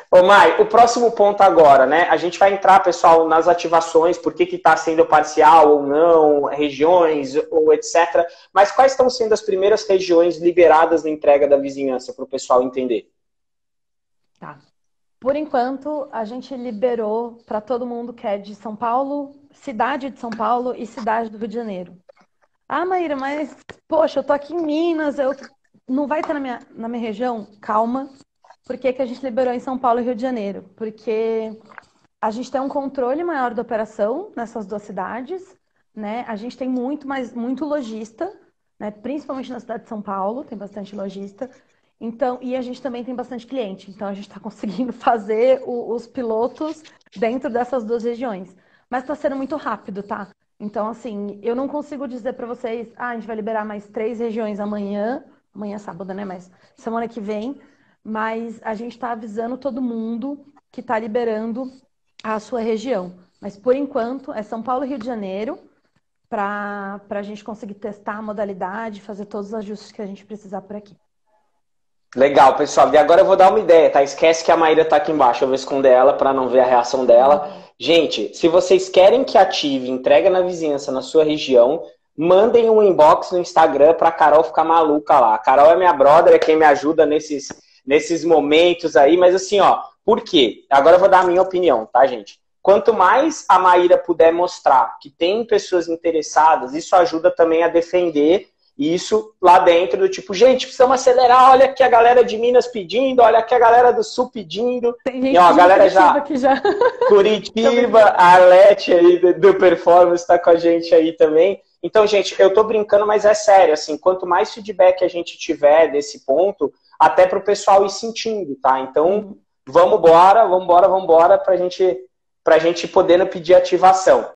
Ô, Mai, o próximo ponto agora, né? A gente vai entrar, pessoal, nas ativações, por que está sendo parcial ou não, regiões ou etc. Mas quais estão sendo as primeiras regiões liberadas na entrega da vizinhança para o pessoal entender? Tá. Por enquanto, a gente liberou para todo mundo que é de São Paulo, cidade de São Paulo e cidade do Rio de Janeiro. Ah, Maíra, mas, poxa, eu tô aqui em Minas, eu não vai estar na minha região? Calma. Por que que a gente liberou em São Paulo e Rio de Janeiro? Porque a gente tem um controle maior da operação nessas duas cidades, né? A gente tem muito lojista, né? Principalmente na cidade de São Paulo, tem bastante lojista. Então, e a gente também tem bastante cliente. Então, a gente está conseguindo fazer os pilotos dentro dessas duas regiões. Mas está sendo muito rápido, tá? Então, assim, eu não consigo dizer para vocês, a gente vai liberar mais 3 regiões amanhã. Amanhã é sábado, né? Mas semana que vem. Mas a gente está avisando todo mundo que está liberando a sua região. Mas por enquanto é São Paulo e Rio de Janeiro para a gente conseguir testar a modalidade, fazer todos os ajustes que a gente precisar por aqui. Legal, pessoal. E agora eu vou dar uma ideia, tá? Esquece que a Maíra tá aqui embaixo. Eu vou esconder ela para não ver a reação dela. Gente, se vocês querem que ative entrega na vizinhança na sua região, mandem um inbox no Instagram pra Carol ficar maluca lá. A Carol é minha brother, é quem me ajuda nesses momentos aí. Mas assim, ó, por quê? Agora eu vou dar a minha opinião, tá, gente? Quanto mais a Maíra puder mostrar que tem pessoas interessadas, isso ajuda também a defender isso lá dentro do tipo, gente, precisamos acelerar, olha aqui a galera de Minas pedindo, olha aqui a galera do Sul pedindo. Tem E gente ó, a de galera Curitiba já, aqui já. Curitiba, a Arlete aí do Performance está com a gente aí também. Então, gente, eu tô brincando, mas é sério, assim, quanto mais feedback a gente tiver desse ponto, até para o pessoal ir sentindo, tá? Então, vamos embora pra gente podendo pedir ativação.